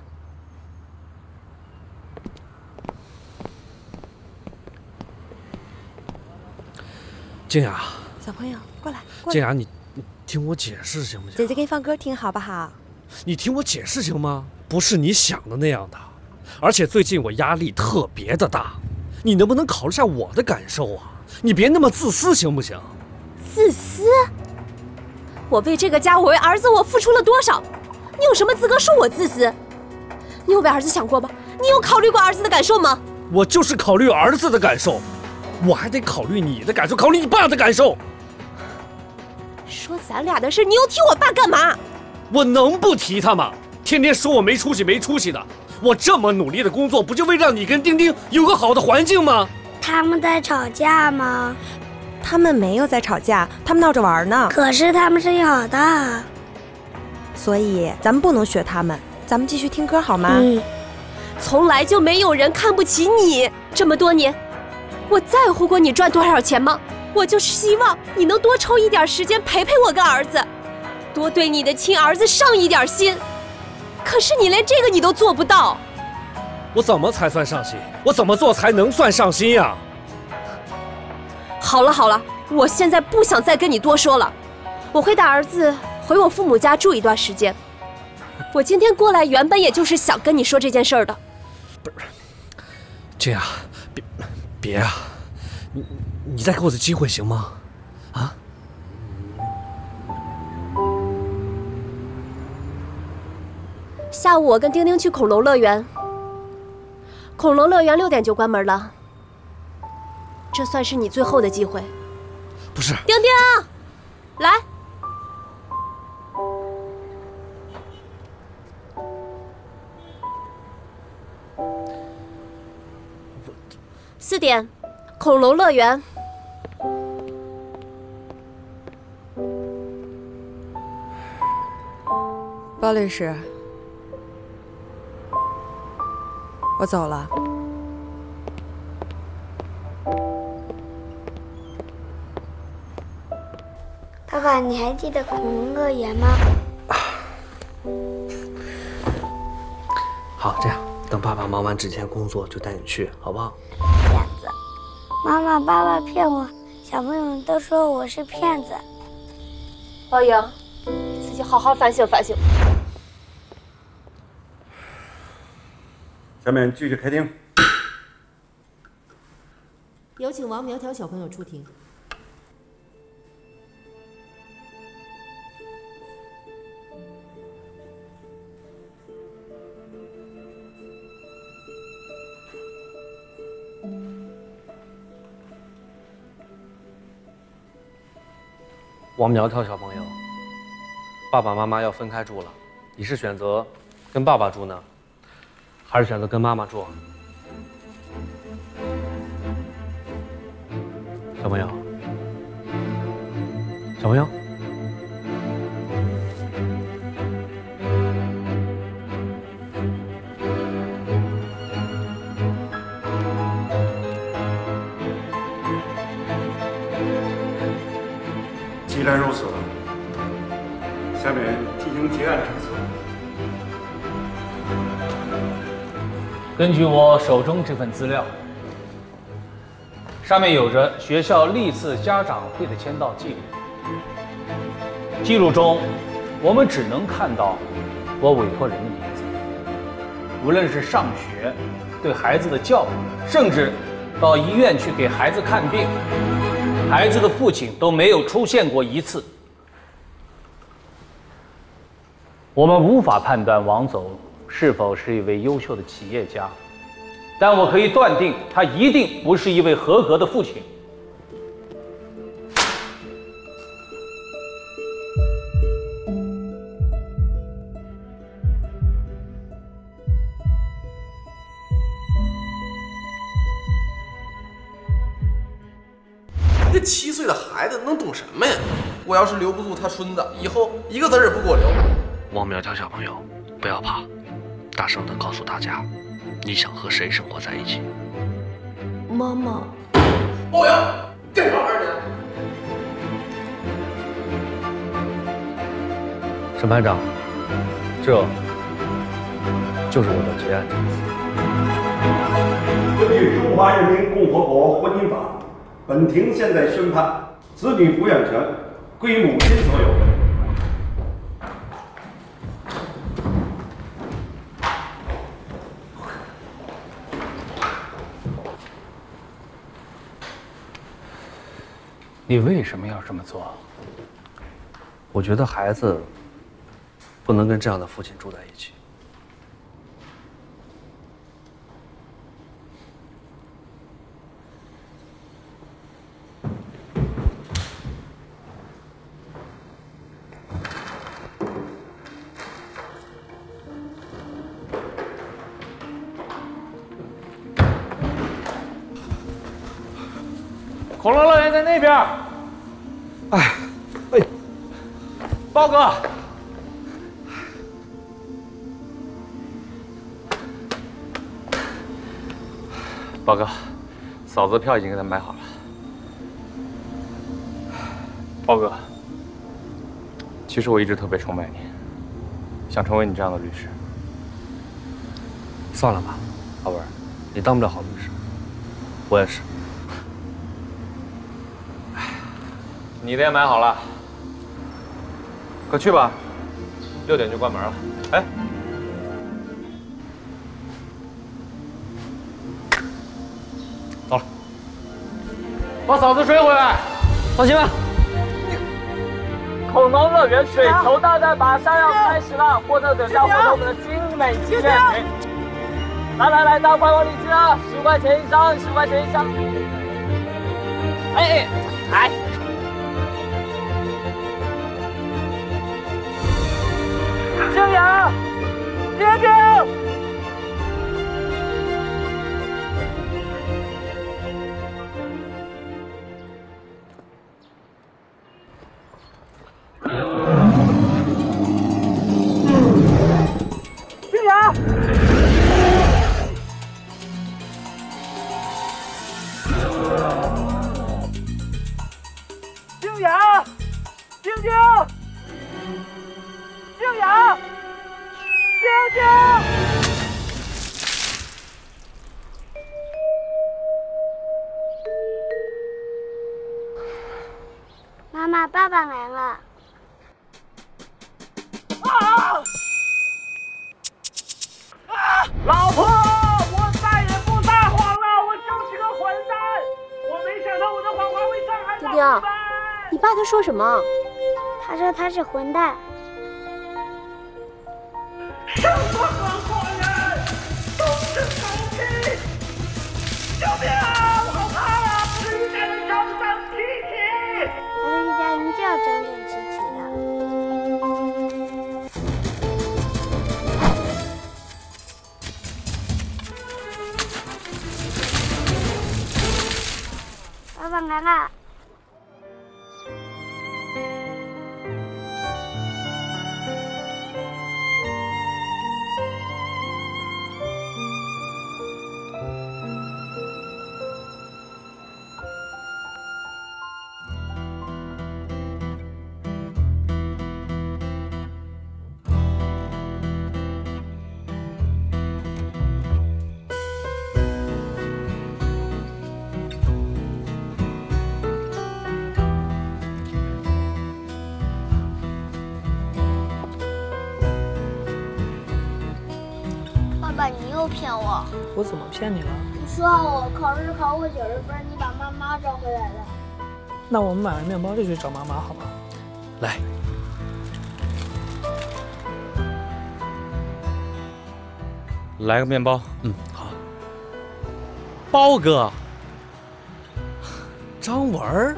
静雅， 小朋友，过来，过来。 静雅，你你听我解释行不行？ 姐姐给你放歌听好不好？ 你听我解释行吗？不是你想的那样的，而且最近我压力特别的大，你能不能考虑下我的感受啊？你别那么自私行不行？ 自私？我为这个家，我为儿子，我付出了多少？你有什么资格说我自私？你有为儿子想过吗？你有考虑过儿子的感受吗？ 我就是考虑儿子的感受。我还得考虑你的感受，考虑你爸的感受。 说咱俩的事，你又提我爸干嘛？ 我能不提他吗？天天说我没出息没出息的，我这么努力的工作，不就为让你跟丁丁有个好的环境吗？ 他们在吵架吗？ 他们没有在吵架，他们闹着玩呢。 可是他们声音好大， 所以咱们不能学他们，咱们继续听歌好吗？ 嗯，从来就没有人看不起你，这么多年。我在乎过你赚多少钱吗？我就是希望你能多抽一点时间陪陪我跟儿子，多对你的亲儿子上一点心。可是你连这个你都做不到。 我怎么才算上心？我怎么做才能算上心呀？ 好了好了，我现在不想再跟你多说了。我会带儿子回我父母家住一段时间。我今天过来原本也就是想跟你说这件事儿的。 不是，静雅，别。别啊！你你再给我的机会行吗？啊！ 下午我跟丁丁去恐龙乐园。恐龙乐园六点就关门了，这算是你最后的机会。 不是， 丁丁，来。四点，恐龙乐园。 包律师， 我走了。 爸爸，你还记得恐龙乐园吗？ 好，这样等爸爸忙完之前工作就带你去，好不好？ 骗子！妈妈，爸爸骗我，小朋友们都说我是骗子。 王莹，你自己好好反省反省。 下面继续开庭。 有请王苗条小朋友出庭。 王苗条小朋友，爸爸妈妈要分开住了，你是选择跟爸爸住呢，还是选择跟妈妈住？小朋友，小朋友， 既然如此，下面进行结案陈词。 根据我手中这份资料，上面有着学校历次家长会的签到记录。记录中，我们只能看到我委托人的名字。无论是上学、对孩子的教育，甚至到医院去给孩子看病，孩子的父亲都没有出现过一次。我们无法判断王总是否是一位优秀的企业家，但我可以断定，他一定不是一位合格的父亲。 这七岁的孩子能懂什么呀？我要是留不住他孙子，以后一个子也不给我留。 王苗条小朋友，不要怕，大声的告诉大家，你想和谁生活在一起？ 妈妈， 欧阳，干啥呢你？审判长，这就是我的结案陈词。根据《中华人民共和国婚姻法》，本庭现在宣判，子女抚养权归母亲所有。 你为什么要这么做？ 我觉得孩子不能跟这样的父亲住在一起。 恐龙乐园在那边。 哎，哎， 豹哥， 豹哥，嫂子的票已经给他买好了。豹哥，其实我一直特别崇拜你，想成为你这样的律师。 算了吧，宝贝儿，你当不了好律师，我也是。 你的也买好了，快去吧，六点就关门了。哎，走了，把嫂子追回来。 放心吧。 恐龙乐园水球大战马上要开始了，获胜者将获得我们的精美纪念品。来来来，当观光礼金啊，十块钱一张，十块钱一张。哎哎哎！静雅，别停！静雅， 妈，爸爸来了。 啊！啊！老婆，我再也不撒谎了，我就是个混蛋。我没想到我的谎话会伤害到你们。 你爸他说什么？ 他说他是混蛋。 什么合伙人？都是狗屁！救命啊！我好怕啊！不是一家人整整齐齐。 我们一家人就要整整齐齐的。爸爸来了。爸，你又骗我！ 我怎么骗你了？ 你说我考试考过九十分，你把妈妈找回来了。 那我们买完面包就去找妈妈，好吧？ 来， 来个面包。 嗯，好。包哥，张文儿，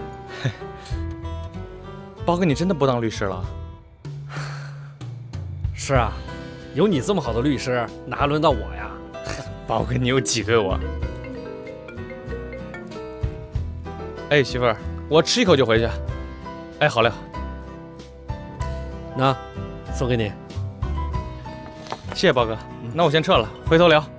包哥，你真的不当律师了？ 是啊。有你这么好的律师，哪还轮到我呀？ 包哥，你又挤兑我。哎，媳妇儿，我吃一口就回去。哎，好嘞。 那，送给你。 谢谢包哥，那我先撤了，回头聊。